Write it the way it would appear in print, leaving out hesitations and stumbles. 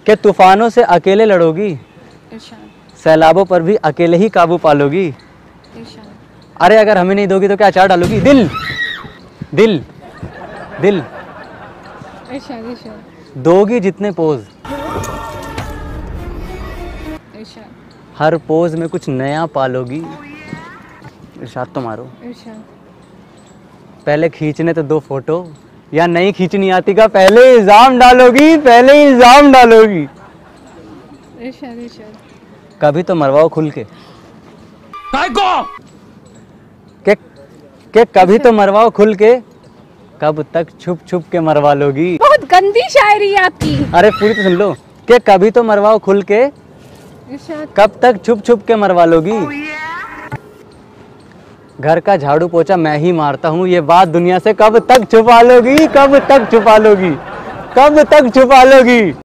कि तूफानों से अकेले लड़ोगी, इरशाद। सैलाबों पर भी अकेले ही काबू पालोगी। इरशाद। अरे अगर हमें नहीं दोगी तो क्या अचार डालोगी? दिल दिल दिल इरशाद। इरशाद। दोगी जितने पोज, इरशाद। हर पोज में कुछ नया पालोगी। इरशाद तो मारो। इरशाद। पहले खींचने तो दो फोटो, या नहीं खींचनी आती का पहले इल्जाम डालोगी, पहले इल्जाम डालोगी। इरशाद। इरशाद। कभी तो मरवाओ खुल के, के कभी तो मरवाओ खुल के, कब तक छुप छुप के मरवा लोगी। बहुत गंदी शायरी है आपकी। अरे पूरी तो सुन लो, कि कभी तो मरवाओ खुल के, इरशाद। कब तक छुप छुप के मरवा लोगी। घर का झाड़ू पोछा मैं ही मारता हूँ, ये बात दुनिया से कब तक छुपा लोगी, कब तक छुपा लोगी, कब तक छुपा लोगी।